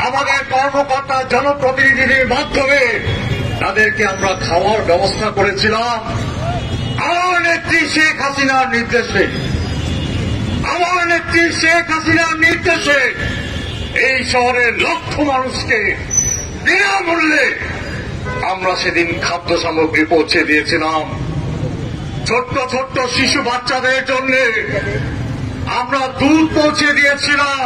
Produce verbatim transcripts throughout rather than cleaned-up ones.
আমাদের কর্মকর্তা জনপ্রতিনিধিদের মাধ্যমে তাদেরকে আমরা খাওয়ার ব্যবস্থা করেছিলাম আমার নেত্রী শেখ হাসিনার নির্দেশে। আমার নেত্রী শেখ হাসিনার নির্দেশে এই শহরের লক্ষ মানুষকে বিনামূল্যে আমরা সেদিন খাদ্য সামগ্রী পৌঁছে দিয়েছিলাম। ছোট্ট ছোট্ট শিশু বাচ্চাদের জন্য আমরা দুধ পৌঁছে দিয়েছিলাম।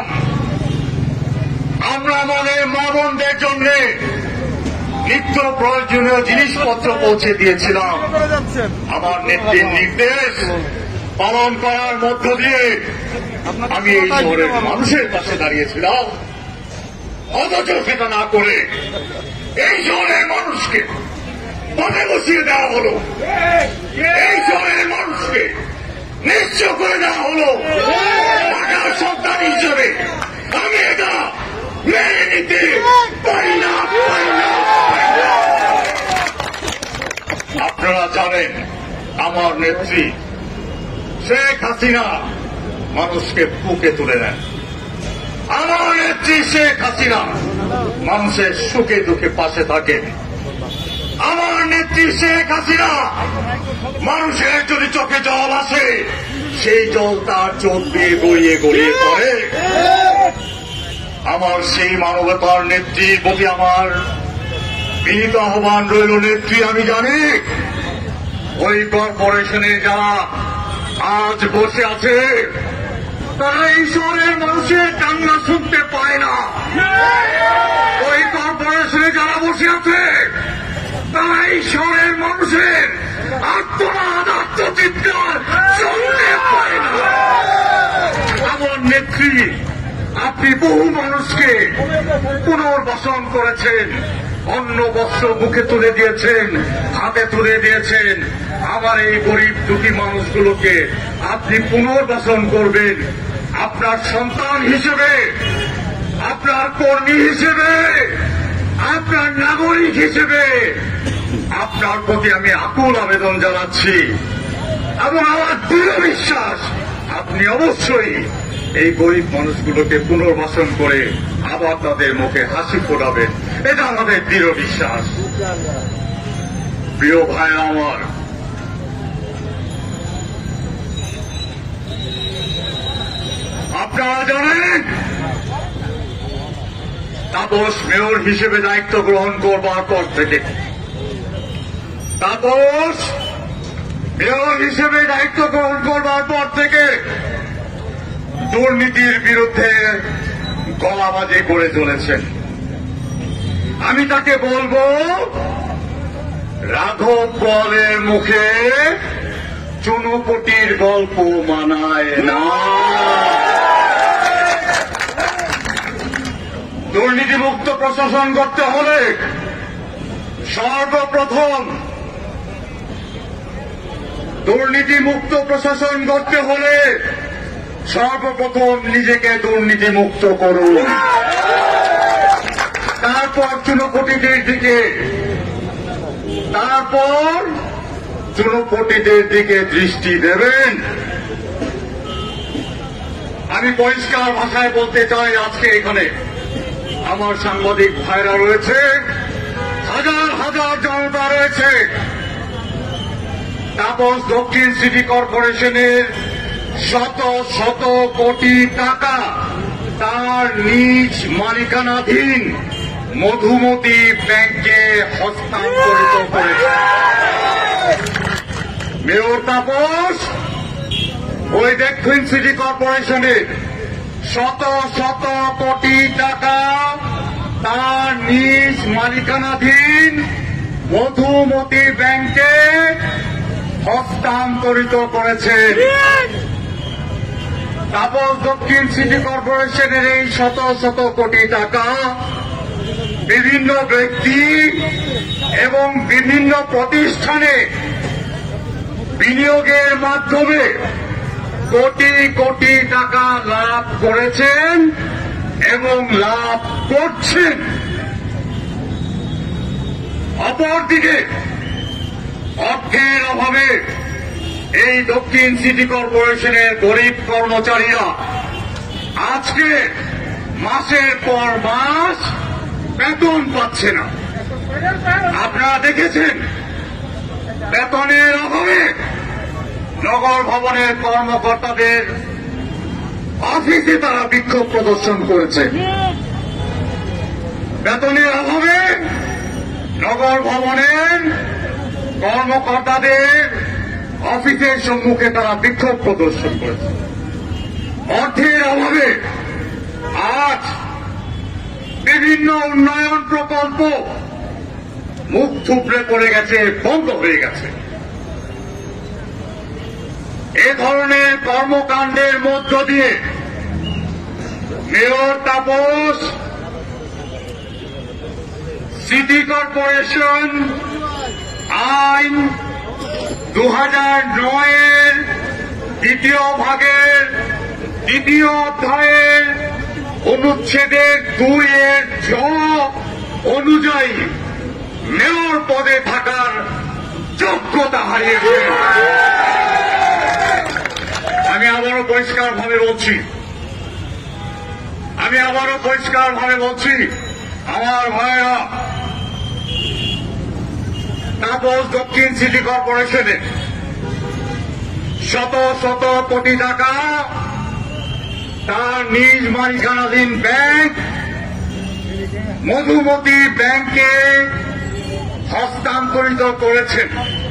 আমরা আমাদের মা বোনদের জন্য নিত্য প্রয়োজনীয় জিনিসপত্র পৌঁছে দিয়েছিলাম। আমার নেত্রীর নির্দেশ পালন করার মধ্য দিয়ে আমি এই শহরের মানুষের পাশে দাঁড়িয়েছিলাম। অথচ সেটা না করে এই শহরের মানুষকে পথে বসিয়ে দেওয়া হল, এই শহরের মানুষকে নিঃস্ব করে দেওয়া হল। ঢাকার সন্তান হিসেবে আমি এটা মেনে নিতে পারি না, পারি না, পারি না। আপনারা জানেন আমার নেত্রী শেখ হাসিনা মানুষকে বুকে তুলে নেন। আমার নেত্রী শেখ হাসিনা মানুষের সুখে দুঃখে পাশে থাকেন। আমার নেত্রী শেখ হাসিনা মানুষের যদি চোখে জল আসে সেই জল তার চোখ দিয়ে গড়িয়ে গড়িয়ে পড়ে। আমার সেই মানবতার নেত্রীর প্রতি আমার বিনীত আহ্বান রইল। নেত্রী, আমি জানি ওই কর্পোরেশনে যারা আজ বসে আছে তারা এই শহরের মানুষের কান্না শুনতে পায় না। ওই কর্পোরেশনে যারা বসে আছে তারা এই শহরের মানুষের আত্মনাদ আত্মচিৎকার শুনতে পায় না। আমার নেত্রী, আপনি বহু মানুষকে পুনর্বাসন করেছেন, অন্ন বস্ত্র মুখে তুলে দিয়েছেন, হাতে তুলে দিয়েছেন। আমার এই গরিব দুঃখী মানুষগুলোকে আপনি পুনর্বাসন করবেন। আপনার সন্তান হিসেবে, আপনার কর্মী হিসেবে, আপনার নাগরিক হিসেবে আপনার প্রতি আমি আকুল আবেদন জানাচ্ছি এবং আমার দৃঢ় বিশ্বাস আপনি অবশ্যই এই গরিব মানুষগুলোকে পুনর্বাসন করে আবার তাদের মুখে হাসি ফোটাবেন। এটা আমাদের দৃঢ় বিশ্বাস। প্রিয় ভাইরা আমার, আপনারা জানেন তাপস মেয়র হিসেবে দায়িত্ব গ্রহণ করবার পর থেকে তাপস মেয়র হিসেবে দায়িত্ব গ্রহণ করবার পর থেকে দুর্নীতির বিরুদ্ধে গলাবাজি করে চলেছেন। আমি তাকে বলবো, রাঘব বোয়ালের মুখে চুনোপুটির গল্প মানায় না। দুর্নীতিমুক্ত প্রশাসন করতে হলে সর্বপ্রথম দুর্নীতিমুক্ত প্রশাসন করতে হলে সর্বপ্রথম নিজেকে দুর্নীতিমুক্ত করুন, তারপর চুনোপুটিদের দিকে তারপর চুনোপুটিদের দিকে দৃষ্টি দেবেন। আমি পরিষ্কার ভাষায় বলতে চাই, আজকে এখানে আমার সাংবাদিক ভাইরা রয়েছে, হাজার হাজার জনতা রয়েছে। তাপস দক্ষিণ সিটি কর্পোরেশনের শত শত কোটি টাকা তার নিজ মালিকানাধীন মধুমতি ব্যাংকে হস্তান্তরিত করেছে। মেয়র তাপস ওই দক্ষিণ সিটি কর্পোরেশনের শত শত কোটি টাকা তার নিজ মালিকানাধীন মধুমতি ব্যাংকে হস্তান্তরিত করেছেন। তাপস দক্ষিণ সিটি কর্পোরেশনের এই শত শত কোটি টাকা বিভিন্ন ব্যক্তি এবং বিভিন্ন প্রতিষ্ঠানে বিনিয়োগের মাধ্যমে কোটি কোটি টাকা লাভ করেছেন এবং লাভ করছেন। অপরদিকে অর্থের অভাবে এই দক্ষিণ সিটি কর্পোরেশনের গরিব কর্মচারীরা আজকে মাসের পর মাস বেতন পাচ্ছে না। আপনারা দেখেছেন বেতনের অভাবে নগর ভবনের কর্মকর্তাদের অফিসে তারা বিক্ষোভ প্রদর্শন করেছে। বেতনের অভাবে নগর ভবনের কর্মকর্তাদের অফিসের সম্মুখে তারা বিক্ষোভ প্রদর্শন করেছে। অর্থের অভাবে আজ বিভিন্ন উন্নয়ন প্রকল্প মুখ থুবড়ে পড়ে গেছে, বন্ধ হয়ে গেছে। এ ধরনের কর্মকাণ্ডের মধ্য দিয়ে মেয়র তাপস সিটি কর্পোরেশন আইন দু হাজার নয়ের দ্বিতীয় ভাগের দ্বিতীয় অধ্যায়ের অনুচ্ছেদের দুই এর ছ অনুযায়ী মেয়র পদে থাকার যোগ্যতা হারিয়েছে। আমি আবারও পরিষ্কার ভাবে বলছি আমি আবারও পরিষ্কার ভাবে বলছি আমার ভাইরা, তাপস দক্ষিণ সিটি কর্পোরেশনে শত শত কোটি টাকা তার নিজ মালিকানাধীন ব্যাংক মধুমতি ব্যাংকে হস্তান্তরিত করেছেন।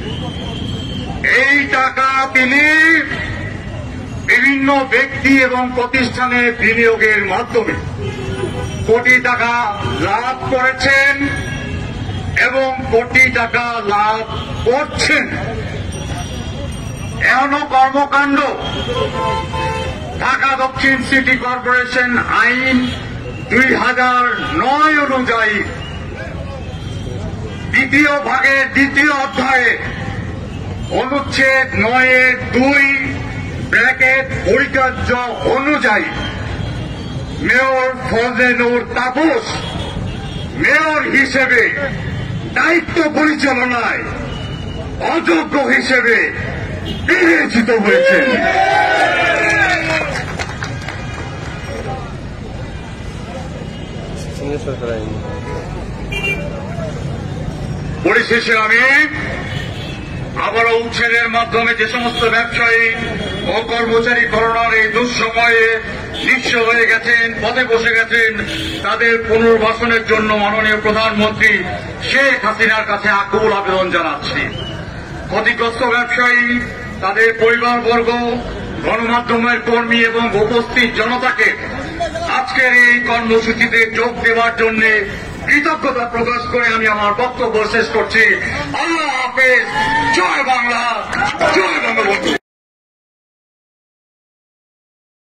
এই টাকা তিনি বিভিন্ন ব্যক্তি এবং প্রতিষ্ঠানে বিনিয়োগের মাধ্যমে কোটি টাকা লাভ করেছেন এবং কোটি টাকা লাভ করছেন। এমন কর্মকাণ্ড ঢাকা দক্ষিণ সিটি কর্পোরেশন আইন দুই হাজার নয় অনুযায়ী দ্বিতীয় ভাগের দ্বিতীয় অধ্যায়ে অনুচ্ছেদ নয়ের দুই ব্র্যাকেট পরিচর্য অনুযায়ী মেয়র ফজলে নূর তাপস মেয়র হিসেবে দায়িত্ব পরিচালনায় অযোগ্য হিসেবে বিবেচিত হয়েছেন। পরিশেষে আমি আবারও উচ্ছেদের মাধ্যমে যে সমস্ত ব্যবসায়ী ও কর্মচারী করোনার এই দুঃসময়ে নিঃস্ব হয়ে গেছেন, পথে বসে গেছেন, তাদের পুনর্বাসনের জন্য মাননীয় প্রধানমন্ত্রী শেখ হাসিনার কাছে আকুল আবেদন জানাচ্ছি। ক্ষতিগ্রস্ত ব্যবসায়ী, তাদের পরিবারবর্গ, গণমাধ্যমের কর্মী এবং উপস্থিত জনতাকে আজকের এই কর্মসূচিতে যোগ দেওয়ার জন্য কৃতজ্ঞতা প্রকাশ করে আমি আমার বক্তব্য শেষ করছি। আল্লাহ হাফেজ। জয় বাংলা, জয় বাংলা।